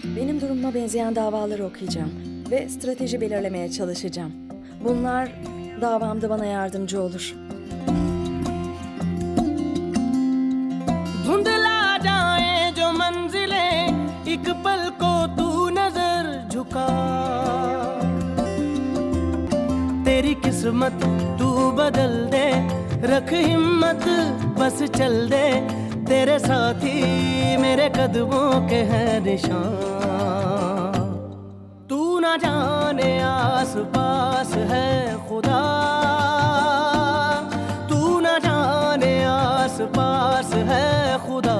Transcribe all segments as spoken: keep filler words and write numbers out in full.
Benim durumuma benzeyen davaları okuyacağım ve strateji belirlemeye çalışacağım. Bunlar davamda bana yardımcı olur. धुंधला जाए जो मंजिलें एक पल को तू नजर झुका तेरी किस्मत तू बदल दे रख हिम्मत बस चल दे तेरे साथी मेरे कदमों के हैं निशान तू ना जाने आस पास है खुदा तू ना जाने आस पास है खुदा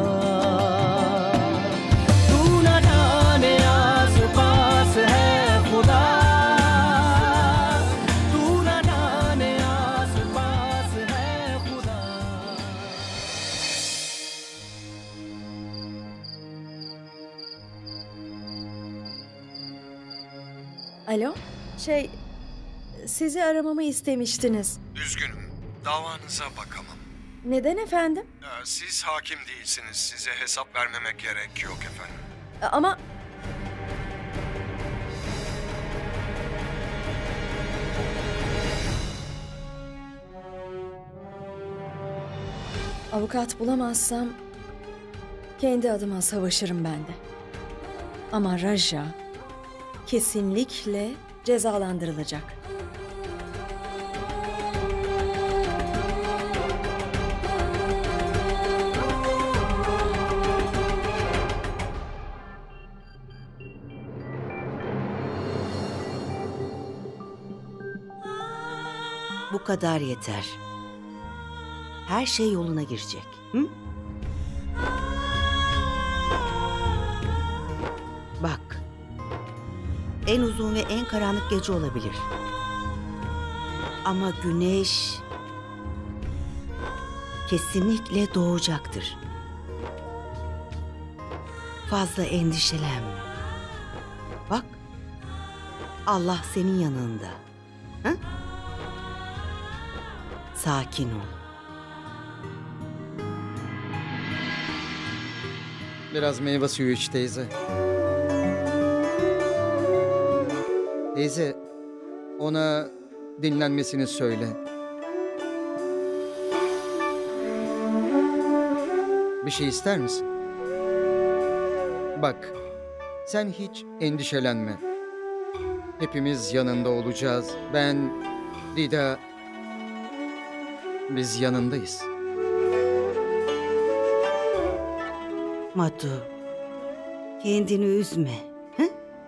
तू ना जाने आस पास है खुदा तू ना जाने आस पास है खुदा Alo, şey, sizi aramamı istemiştiniz. Üzgünüm. Davanıza bakamam. Neden efendim? Ee, Siz hakim değilsiniz. Size hesap vermeme gerek yok efendim. Ama... Avukat bulamazsam kendi adıma savaşırım ben de. Ama Raja kesinlikle cezalandırılacak. Bu kadar yeter. Her şey yoluna girecek. Hı? Bak. En uzun ve en karanlık gece olabilir. Ama güneş kesinlikle doğacaktır. Fazla endişelenme. Bak. Allah senin yanında. Hı? Sakin ol. Biraz meyve suyu iç teyze. Teyze, ona dinlenmesini söyle. Bir şey ister misin? Bak, sen hiç endişelenme. Hepimiz yanında olacağız. Ben, Dida, biz yanındayız. Madu, kendini üzme. Hı?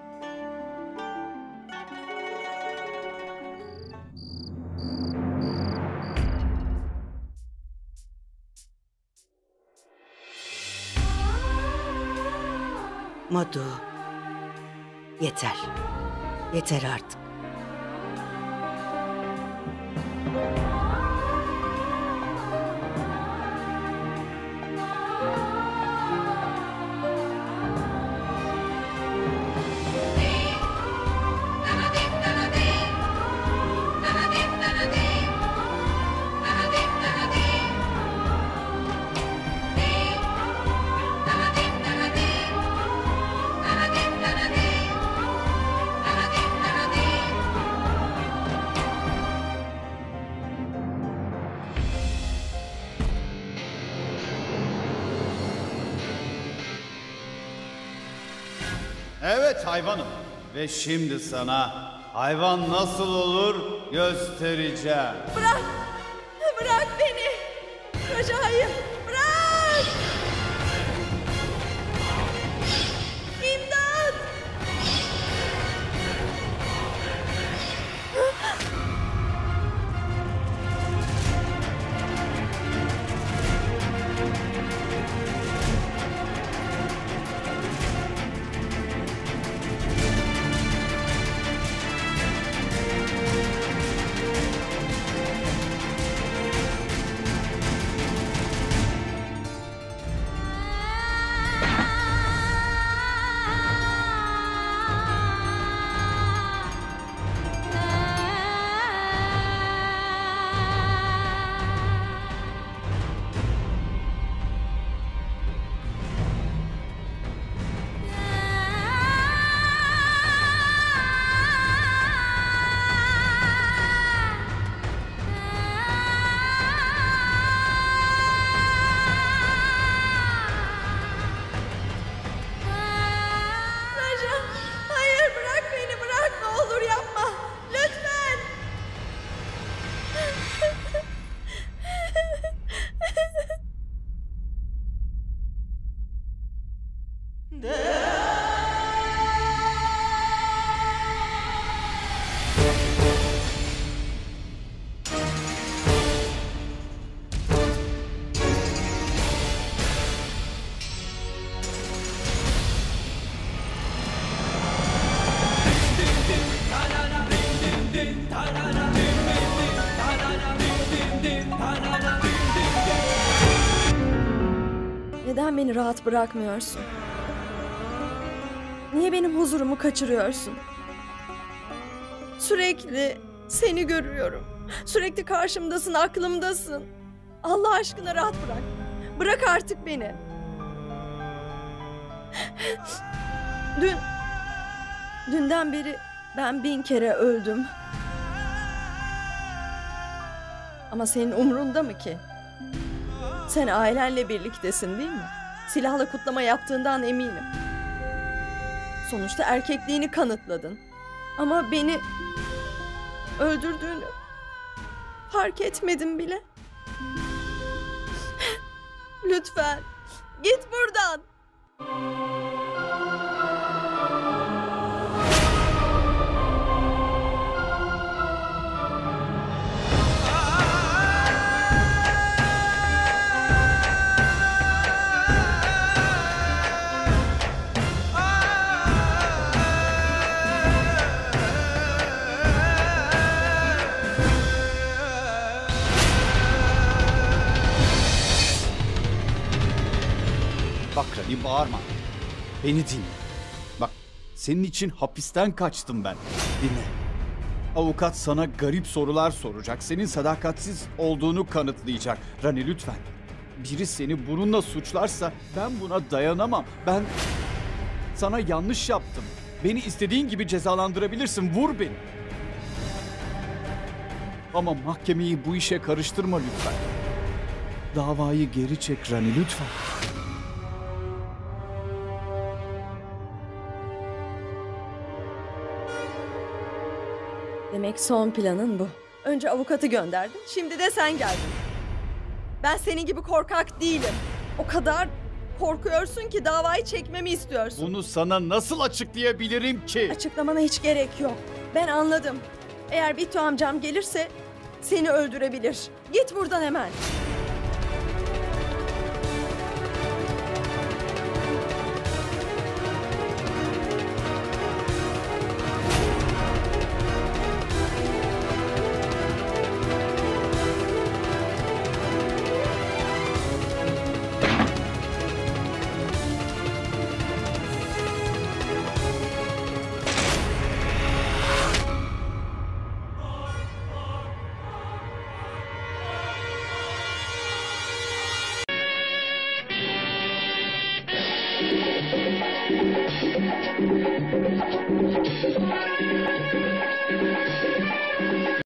Madu, yeter. Yeter artık. Evet hayvanım. Ve şimdi sana hayvan nasıl olur göstereceğim. Bırak! Bırak beni! Raja hayır! Bırak! İmdat! Neden beni rahat bırakmıyorsun? Niye benim huzurumu kaçırıyorsun? Sürekli seni görüyorum. Sürekli karşımdasın, aklımdasın. Allah aşkına rahat bırak. Bırak artık beni. Dün, dünden beri ben bin kere öldüm. Ama senin umrunda mı ki? Sen ailenle birliktesin değil mi? Silahla kutlama yaptığından eminim. Sonuçta erkekliğini kanıtladın. Ama beni öldürdüğünü fark etmedim bile. Lütfen git buradan. Bak Rani, bağırma. Beni dinle. Bak, senin için hapisten kaçtım ben. Dinle. Avukat sana garip sorular soracak. Senin sadakatsiz olduğunu kanıtlayacak. Rani lütfen. Biri seni bununla suçlarsa ben buna dayanamam. Ben sana yanlış yaptım. Beni istediğin gibi cezalandırabilirsin. Vur beni. Ama mahkemeyi bu işe karıştırma lütfen. Davayı geri çek Rani lütfen. Demek son planın bu. Önce avukatı gönderdin, şimdi de sen geldin. Ben senin gibi korkak değilim. O kadar korkuyorsun ki davayı çekmemi istiyorsun. Bunu sana nasıl açıklayabilirim ki? Açıklamana hiç gerek yok. Ben anladım. Eğer Bittu amcam gelirse seni öldürebilir. Git buradan hemen.